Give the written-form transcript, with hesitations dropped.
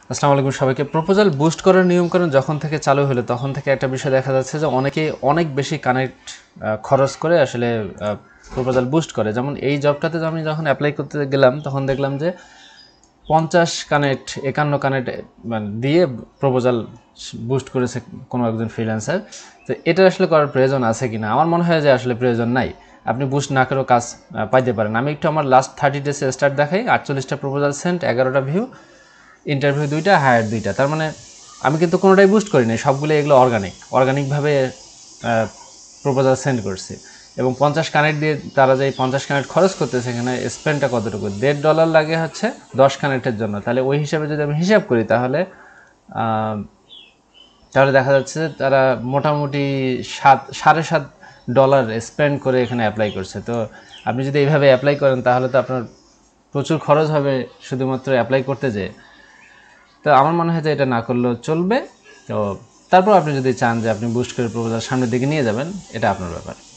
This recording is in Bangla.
আসসালামু আলাইকুম সবাইকে। প্রপোজাল বুস্ট করার নিয়মকানুন যখন থেকে চালু হলো তখন থেকে একটা বিষয় দেখা যাচ্ছে যে অনেকে অনেক বেশি কানেক্ট খরচ করে আসলে প্রপোজাল বুস্ট করে। যেমন এই জবটাতে আমি যখন অ্যাপ্লাই করতে গেলাম তখন দেখলাম যে 50 কানেক্ট 51 কানেক্ট মানে দিয়ে প্রপোজাল বুস্ট করেছে কোনো একজন ফ্রিল্যান্সার। তো এটা আসলে করার প্রয়োজন আছে কিনা? আমার মনে হয় যে আসলে প্রয়োজন নাই। আপনি বুস্ট না করেও কাজ পাইতে পারেন। আমি একটু আমার লাস্ট 30 ডেজে স্টার্ট দেখাই। 48টা প্রপোজাল সেন্ট, 11টা ভিউ, ইন্টারভিউ 2টা, হায়ার 2টা। তার মানে আমি কিন্তু কোনোটাই বুস্ট করি নাই, সবগুলো এগুলো অর্গানিকভাবে প্রপোজাল সেন্ড করছি। এবং 50 কানেক্ট দিয়ে তারা যে 50 কানেক্ট খরচ করতেছে, এখানে স্পেন্ডটা কতটুকু, $1.5 লাগে হচ্ছে 10 কানেক্টের জন্য। তাহলে ওই হিসাবে যদি আমি হিসাব করি তাহলে তাহলে দেখা যাচ্ছে যে তারা মোটামুটি $7.5 স্পেন্ড করে এখানে অ্যাপ্লাই করছে। তো আপনি যদি এইভাবে অ্যাপ্লাই করেন তাহলে তো আপনার প্রচুর খরচ হবে শুধুমাত্র অ্যাপ্লাই করতে যেয়ে। তো আমার মনে হয় যে এটা না করলেও চলবে। তো তারপর আপনি যদি চান যে আপনি বুস্ট করে প্রপোজাল সামনের দিকে নিয়ে যাবেন, এটা আপনার ব্যাপার।